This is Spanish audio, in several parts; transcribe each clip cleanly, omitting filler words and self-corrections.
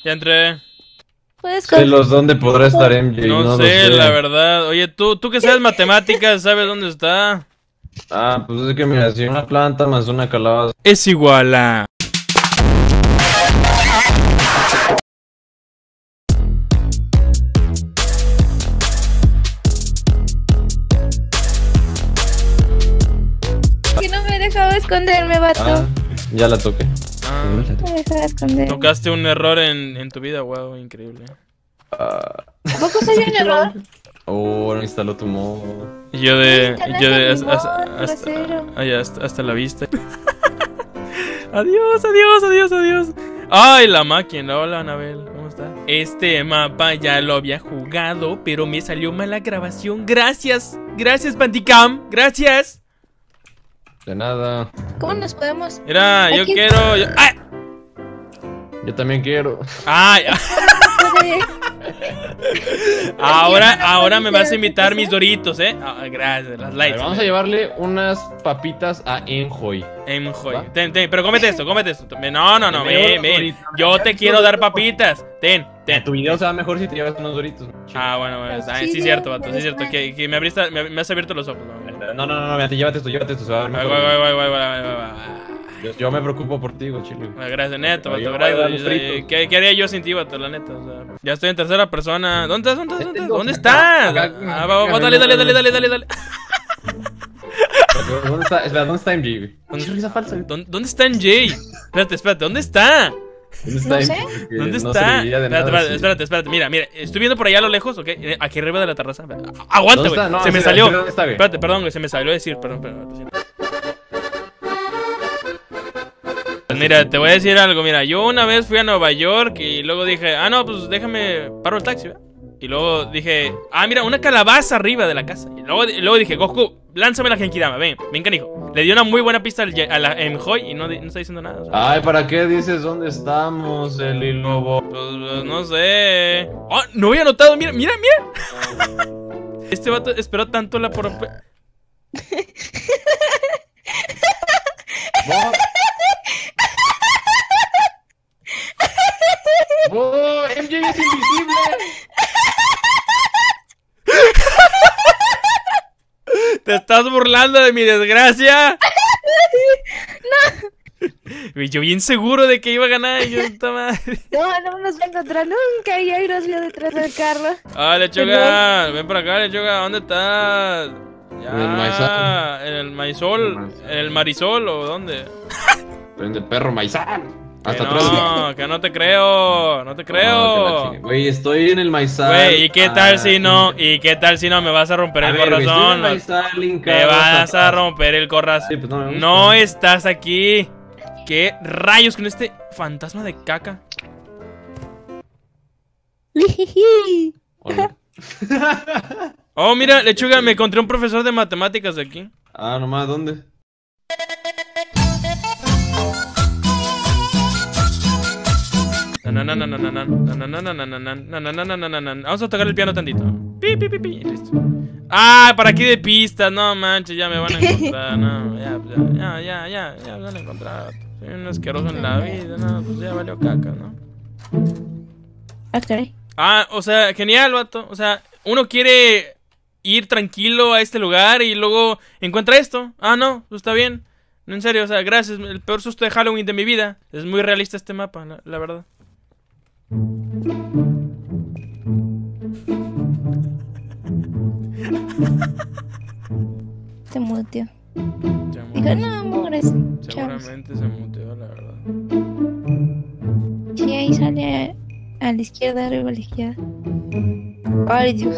Ya entré. Puedes Celos, ¿dónde podrá estar MJ? No lo sé, la verdad. Oye, tú que sabes matemáticas, ¿sabes dónde está? Ah, pues es que mira, si una planta más una calabaza. Es igual a... Que no me dejaba esconderme, vato. Ah, ya la toqué. Ah, No me dejaba esconderme. tocaste un error en tu vida, wow, increíble. Ah, ¿Tampoco soy un error? oh, no instaló tu modo. Y yo de... Grosero. hasta la vista. Adiós, adiós, adiós, adiós. Ay, la máquina. Hola, Anabel. ¿Cómo está? Este mapa ya lo había jugado, pero me salió mal la grabación. Gracias. Gracias, Bandicam. Gracias. De nada. ¿Cómo nos podemos...? Mira, yo Aquí- quiero... ¡Ay! Yo también quiero. ¡Ay! Puede- Ahora me vas a invitar mis doritos, ¿eh? Ah, gracias, las A ver, lights. vamos a llevarle unas papitas a Enjoy. Joy. ¿Va? Ten, pero cómete esto, cómete esto. No, Me llevo ven. Doritos. Yo te quiero dar papitas. Ten. Tu video se va mejor si te llevas unos doritos. Ah, bueno, sí, Sí, cierto, vato, sí, eres cierto. mal. Que me has abierto los ojos. No, mira, llévate esto, se va a ver Guay, mejor. guay. Yo me preocupo por ti, chile. Gracias, neto, Yo vato, voy a dar gracias. los fritos. ¿Qué haría yo sin ti, vato, la neta? O sea, ya estoy en tercera persona. ¿Dónde estás? ¿Dónde Acá, estás? acá, Dale. ¿Dónde está? Espera, ¿dónde está MJ? ¿Dónde- ¿Dónde falsa? ¿Dónde está Jay? Espérate, ¿dónde está? ¿Dónde está No sé. MJ? Porque ¿Dónde no está? serviría de nada si- Espérate. Mira, estoy viendo por allá a lo lejos, ¿ok? Aquí arriba de la terraza. Aguanta, ¿Dónde güey. está? No, Se me sí, salió. ¿dónde está, güey? Espérate, perdón, güey. Se me salió a decir. Perdón. Lo siento. Pues mira, te voy a decir algo. Mira, yo una vez fui a Nueva York y luego dije, no, pues déjame, paro el taxi, ¿verdad? Y luego dije, mira, una calabaza arriba de la casa. Y luego dije, Goku, lánzame la Genkidama, ven, canijo. Le dio una muy buena pista a la Enjoy y no está diciendo nada. O sea, Ay, ¿para qué dices dónde estamos, Eli Lobo? pues, no sé. ¡Oh! No había notado, mira. Este vato esperó tanto la por... ¡Oh, MJ es invisible! ¿Te estás burlando de mi desgracia? No. Yo bien seguro de que iba a ganar. Yo estaba... No nos va a encontrar nunca. Y ahí nos vio detrás del carro. Lechuga, ven para acá, Lechuga. ¿Dónde estás? Ya, En el maizal. ¿En el maizol? ¿En el marisol o dónde? Prende el perro maizal. Hasta Que atrás. no, que no te creo. No te creo. Güey, estoy en el maizal. Güey, ¿y qué tal si no? ¿Y qué tal si no? Me vas a romper el corazón. Me vas a romper el corazón. Sí, pues no me gusta. No estás aquí. ¿Qué rayos con este fantasma de caca? Hola. Oh, mira, Lechuga, me encontré un profesor de matemáticas de aquí. Ah, nomás, ¿dónde? Vamos a tocar el piano tantito. Pi, pi, pi, pi. Listo. Ah, para aquí de pistas. No manches, ya me van a encontrar. No, ya me van a encontrar. Soy un asqueroso en la vida. No, pues ya valió caca, ¿no? Ok. O sea, genial, vato. O sea, uno quiere ir tranquilo a este lugar y luego encuentra esto. No, pues está bien. En serio, o sea, gracias. El peor susto de Halloween de mi vida. Es muy realista este mapa, la verdad. Se muteó. Ya, Dijo, no, amores. Chavos. seguramente se muteó, la verdad. Sí, ahí sale a la izquierda, arriba a la izquierda. Ay, Dios.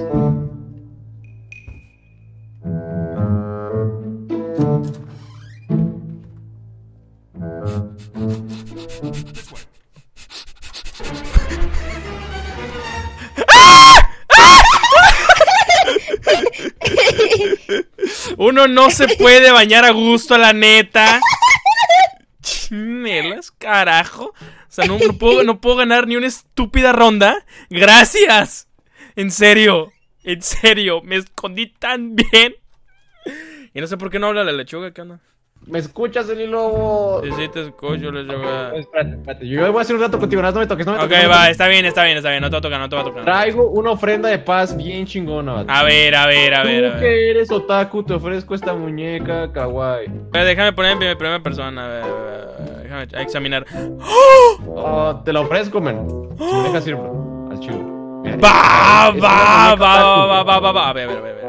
Uno no se puede bañar a gusto, la neta. Chinelas, carajo. O sea, no puedo ganar ni una estúpida ronda. Gracias. En serio, me escondí tan bien. Y no sé por qué no habla la Lechuga, ¿qué onda? ¿Me escuchas, Eli Lobo? Sí, te escucho, lechuga. Espérate. Yo voy a hacer un rato contigo, no me toques, no me Ok, toques. va, está bien. No te va a tocar, no te va a tocar. Traigo una ofrenda de paz bien chingona, vato. A ver. Tú que eres otaku, te ofrezco esta muñeca kawaii. Déjame poner en primera persona. A ver, déjame examinar. Oh, te la ofrezco, man. Si me dejas ir, bro. Al chivo. Va. A ver.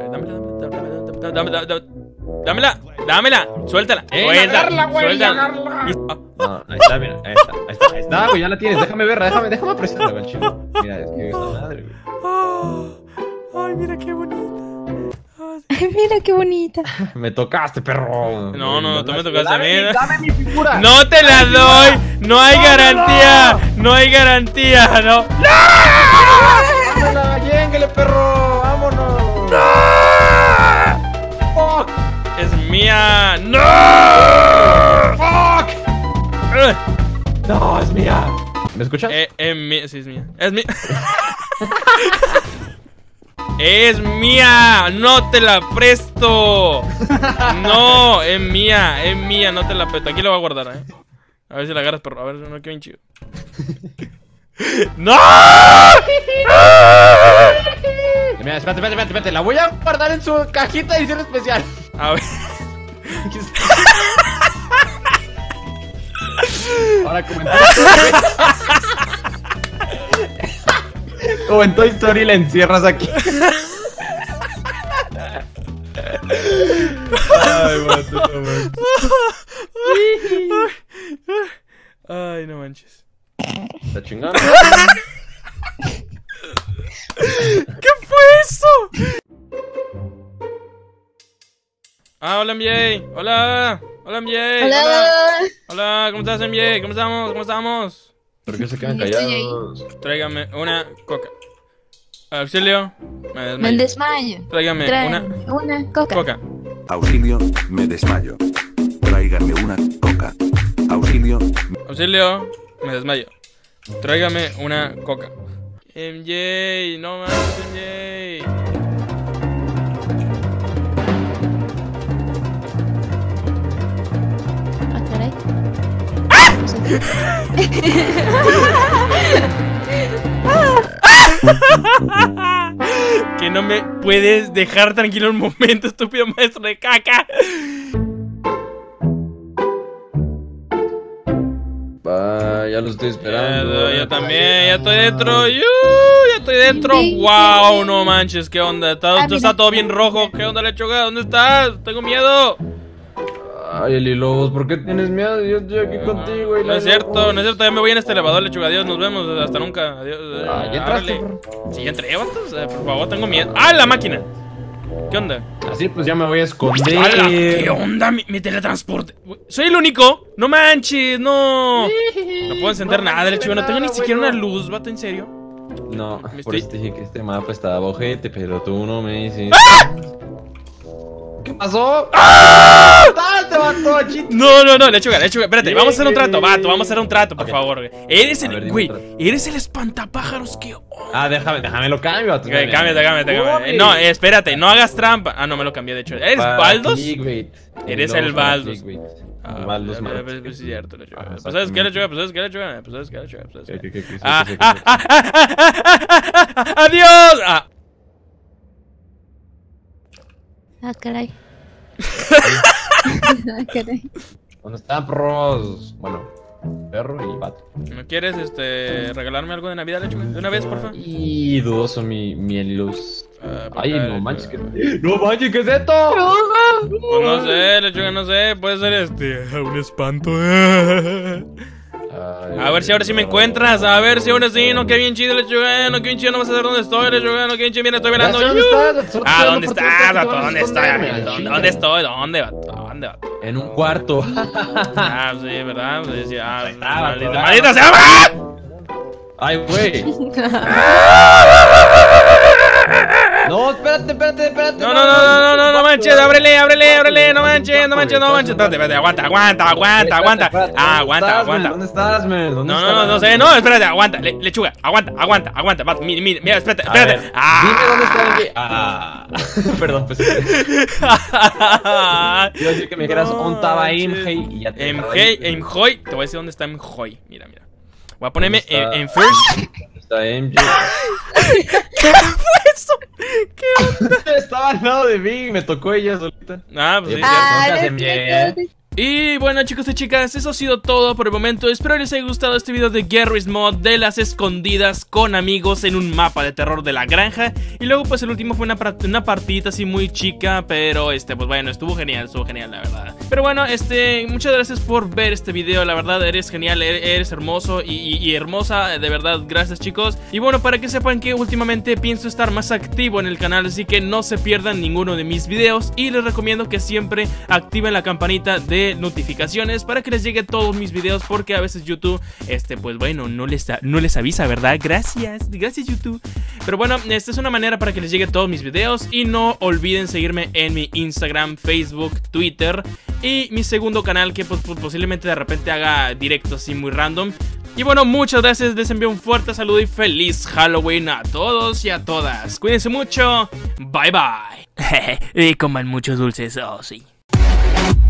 Dámela. Suéltala. Agarra, güey, agarra. No, ahí está, mira, ahí está, güey, ya la tienes. Déjame verla, déjame apreciarla, güey, chivo. Mira, es que esta madre, güey. Ay, mira qué bonita. Ay, mira qué bonita. Me tocaste, perro. No, tú me tocaste a mí. Dame mi figura. No te la doy. No hay garantía. No hay garantía. No. Dámela, llénguele, perro. Vámonos. Fuck. Es mía. No. Fuck. No, es mía. ¿Me escuchas? Es mía. Sí, es mía. Es mía. Es mía, no te la presto. No, es mía, no te la presto. Aquí lo voy a guardar, A ver si la agarras, perro. A ver, no, qué bien chido. ¡No! Mira, espérate. La voy a guardar en su cajita de edición especial. A ver. Ahora como en Toy Story la encierras aquí. Ay, mato, no manches. Ay, no manches. Está chingando. ¿Qué fue eso? Hola, MJ. Hola, MJ. Hola, ¿cómo estás, MJ? ¿Cómo estamos? ¿Por qué se quedan Estoy ahí. callados? Tráigame una coca. Auxilio, Me desmayo. Tráigame una coca. coca. Auxilio, me desmayo. Tráigame una coca. Auxilio, Auxilio, me desmayo. Tráigame una coca. MJ, no mames, MJ. Ah, caray. Que no me puedes dejar tranquilo un momento, estúpido maestro de caca. Va, ya lo estoy esperando. Yo también, ya estoy dentro. Ya estoy dentro. Wow, no manches, ¿qué onda? Está todo bien rojo. ¿Qué onda, lechuga? ¿Dónde estás? Tengo miedo. Ay, Eli Lobos, ¿por qué tienes miedo? Yo estoy aquí contigo. No es cierto, ya me voy en este elevador, lechuga. Adiós, nos vemos, hasta nunca. Adiós. Ah, ¿ya entraste, Árale. bro? Sí, ya entré, vatos. Por favor, tengo miedo. ¡Ah, la máquina! ¿Qué onda? Así pues ya me voy a esconder. ¡Hala! ¿Qué onda? Mi teletransporte. Soy el único. No manches, no. No puedo encender nada, lechuga. No tengo ni siquiera una luz, vato, ¿en serio? No, Me por estoy- eso te dije que este mapa estaba ojete, pero tú no me dices. ¡Ah! ¿Qué pasó? ¡Te mató, chito! No, lechuga, espérate, vamos a hacer un trato, vato, vamos a hacer un trato, por Ok. favor. Eres A ver, el, dime güey, un trato. eres el espantapájaros que... Ah, déjame lo cambio. Ok, cámbiate. No, espérate, no hagas trampa. Ah, no, me lo cambié, de hecho. ¿Eres Baldos? Eres el Baldos. Baldos, man. Pues es cierto, lechuga. Ajá, Pues sabes qué, lechuga, exactamente. pues sabes qué. ¿Qué? ¡Adiós! Ah. Ah, caray. Ah, caray. ¿Dónde están, perros? Bueno, perro y pato. ¿No quieres, regalarme algo de Navidad, lechuga? ¿De una vez, porfa? Y dudoso mi luz. Por Ay, acá, no manches, lechuga. ¡No manches, qué es esto! Pues no sé, lechuga, no sé. Puede ser un espanto. Ay, A ver si ahora sí me encuentras. A ver si ahora sí. No, qué bien chido, lechuga. No, qué bien chido. No vas a saber dónde estoy, lechuga. No, qué bien chido. Mira, estoy velando. ¿Dónde estás? Ah, ¿dónde estás? ¿Dónde ¿Dónde estoy? esconderme? ¿Dónde estoy? ¿Dónde, vato? ¿Dónde, vato? En un cuarto. Ah, sí, ¿verdad? Sí, ah, está, maldita, vato. maldita sea. ¡Ah! Ay, güey. No, espérate. No manches, ábrele, no manches. Espérate, aguanta. ¿Dónde estás, man? No sé, no, espérate, aguanta, lechuga, aguanta, va, mira, espérate. Dime dónde está MJ. Perdón, pues. Quiero decir que me dijeras dónde estaba MJ y ya te MJ, te voy a decir dónde está MJ, mira. Voy a ponerme en first. Está MJ. ¿Qué fue eso? ¿Qué onda? Estaba al lado de mí y me tocó ella solita. Pues sí, cierto. Y bueno, chicos y chicas, eso ha sido todo por el momento. Espero les haya gustado este video de Garry's Mod, de las escondidas con amigos en un mapa de terror de la granja. Y luego pues el último fue una partidita así muy chica, pero pues bueno, estuvo genial la verdad. Pero bueno, muchas gracias por ver este video, la verdad eres genial, eres hermoso y hermosa, de verdad, gracias chicos. Y bueno, para que sepan que últimamente pienso estar más activo en el canal, así que no se pierdan ninguno de mis videos. Y les recomiendo que siempre activen la campanita de notificaciones para que les llegue todos mis videos, porque a veces YouTube pues bueno, no les avisa, ¿verdad? Gracias YouTube. Pero bueno, esta es una manera para que les llegue todos mis videos. Y no olviden seguirme en mi Instagram, Facebook, Twitter y mi segundo canal, que pues posiblemente de repente haga directos así muy random. Y bueno, muchas gracias, les envío un fuerte saludo y feliz Halloween a todos y a todas. Cuídense mucho, bye bye. Y coman muchos dulces, oh sí.